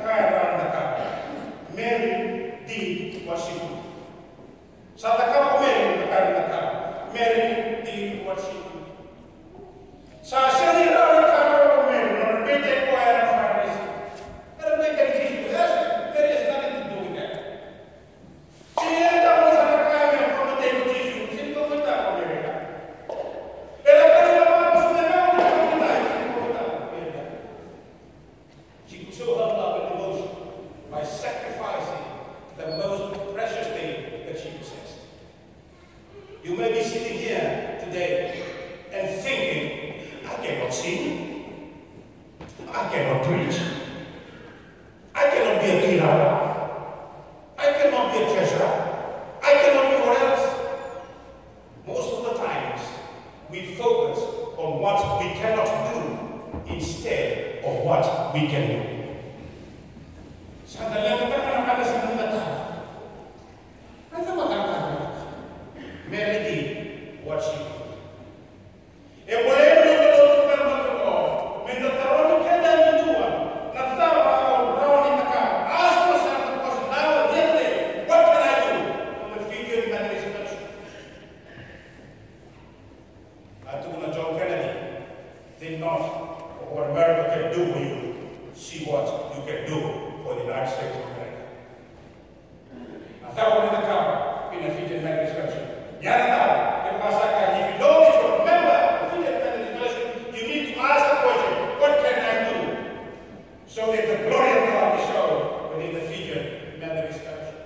Mary did what she could. Sa taka Mary nakaka. Mary did what she could. Sa salira nakaka Mary no bete ko era Pharisee. Pero bete Jesus. There is nothing to do with that. Siya tayo sa nakaka ng pamantay ko Jesus. Sino ko kita ko Mary ka? Pero kaya naman gusto na ako ko tayo. Sino ko kita ko Mary ka? She could show her love and devotion by sacrificing the most precious thing that she possessed. You may be sitting here today and thinking, I cannot sing, I cannot preach, I cannot be a leader, I cannot be a treasurer, I cannot be what else. Most of the times, we focus on what we cannot do instead of what we can do. Mary did what she could. What can I do? I'm a figure in that expression. John Kennedy did not, or what America can do for you, see what you can do for the United States of America. I thought one in the car in a Fijian manifestation. Yanata, if you know this, remember the Fijian manifestation, you need to ask the question, what can I do? So that the glory of God is shown within the Fijian manifestation.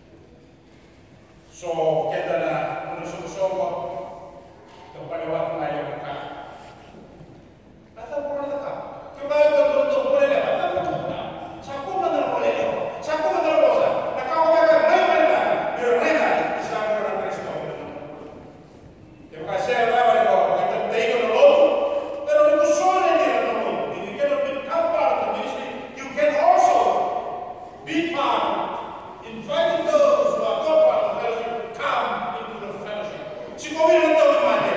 So, kaya na, sumusobo, yung paliwat na yung ka. Nasa po na ka. Kaya ba yung ito po nila? Sako na na po nila. Sako na na po sa. Nakawagagan na yung nila. Yung nila, isang ko na Kristo. Yung kasi alaman ko, nagtatay ko na loob. Pero hindi ko sure nila na loob. If you cannot become part of the ministry, you can also be part. Inviting those who are not part of the fellowship, come into the fellowship. Si kung yun ang tawag natin,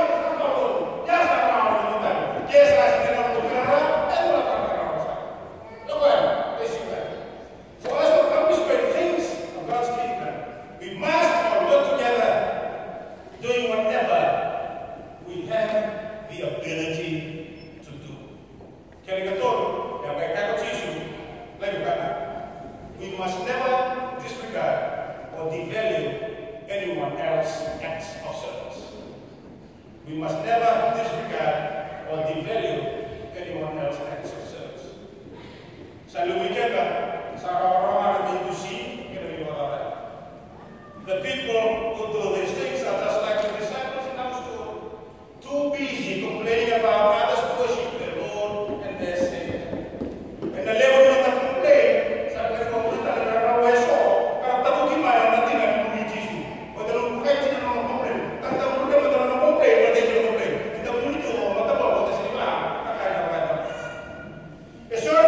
for us to accomplish great things of God's kingdom, we must all work together, doing whatever we have the ability to do. Caricature, yang baik kata Yesus, lagi kata, we must never disregard or devalue anyone else's acts of service. We must never disregard or devalue anyone else's acts of service. Selalu weekend sa orang-orang yang see, the people who do these things are just like the disciples in our story, too busy complaining about others worship their Lord and their Savior. And the level of the complaint, sabi ko muna talaga raweso, para tabukin mo yung natin ang mga Jesu. O dalawang kahit sino naman complain. Ang tabukin mo dalawang complain, wala tayo complain. Ang tabukin ito, matapos, wala sa iba, kakain na kaya. E sure,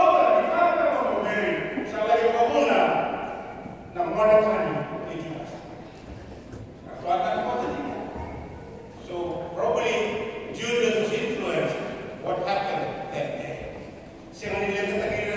so probably Judas was influenced what happened that day. Sila nila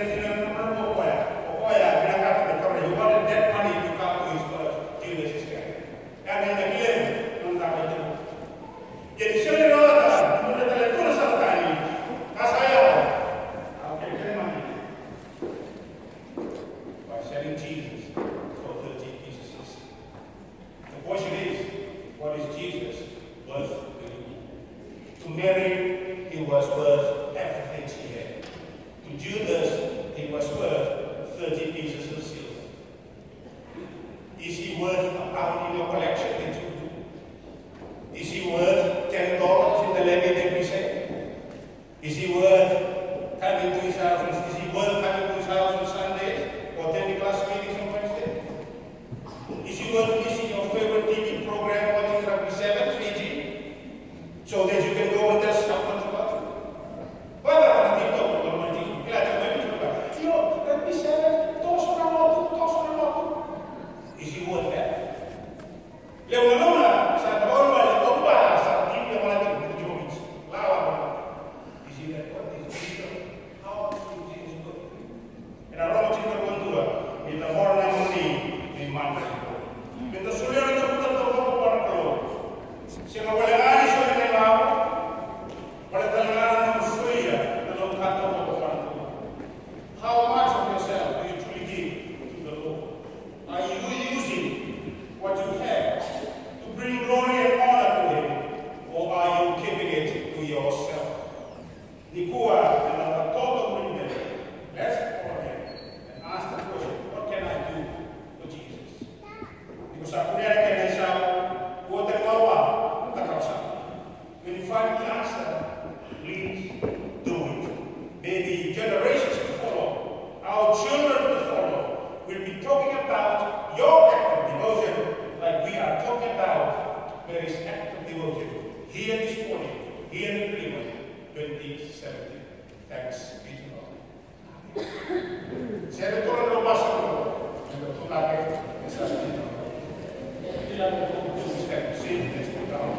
here in Plymouth, 2017. Thanks be to God. Saya ito lang lumasa ko. Ito lagi sa atin. Hindi lang ito step sin next to God.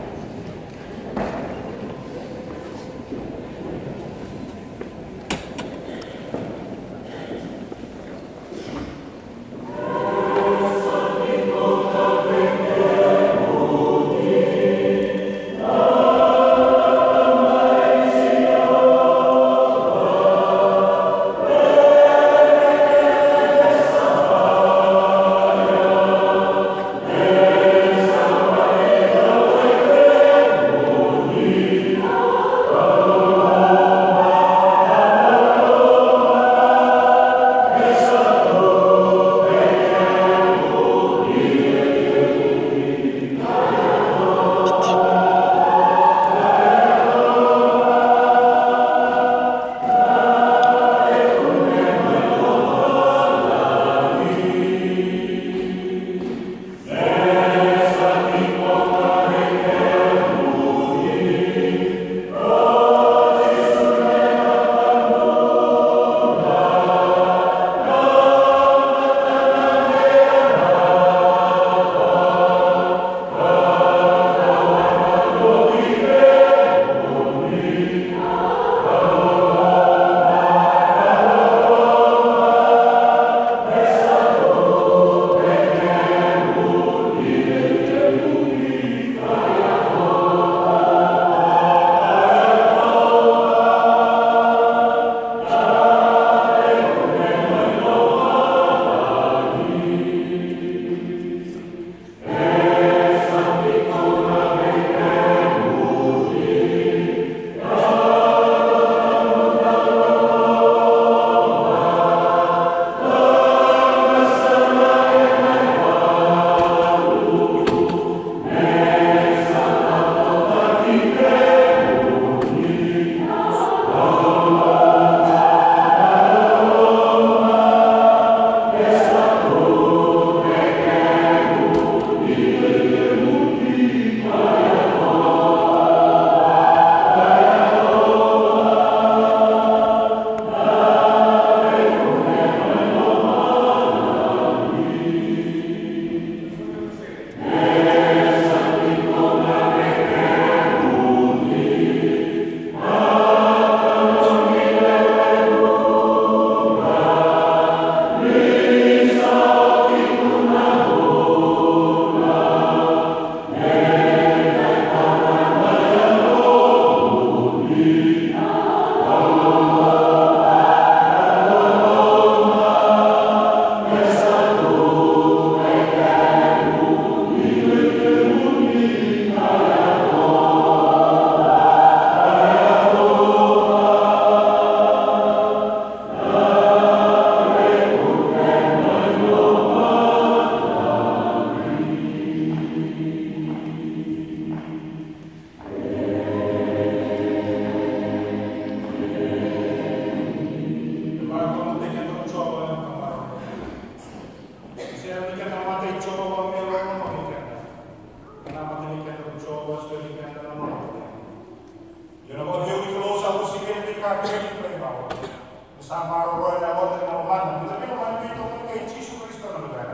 Sama roh na wala na uman. Sabi ko man dito kay Jesus Kristo na lugar.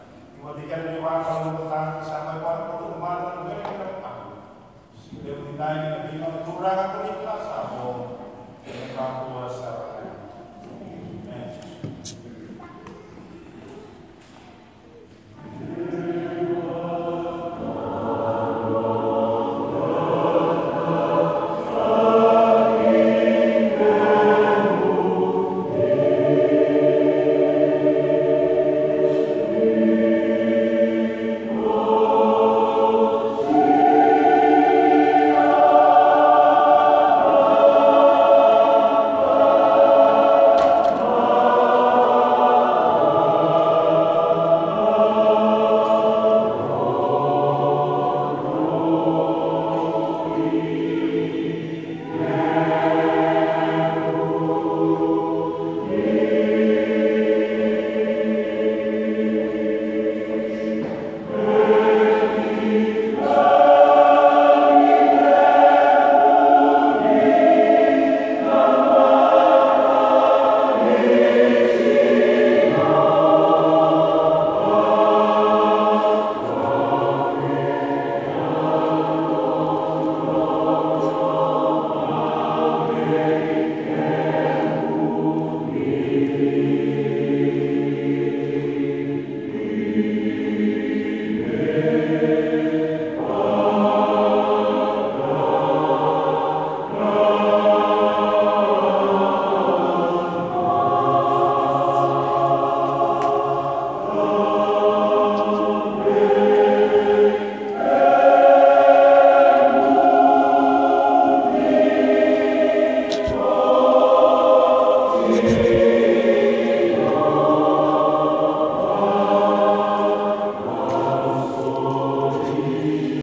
Matikan ni wa ka mo ta sama pa ko uman na lugar na pa. Sige din tayo na di magtura ka ni klasa mo. Kaya ka po sa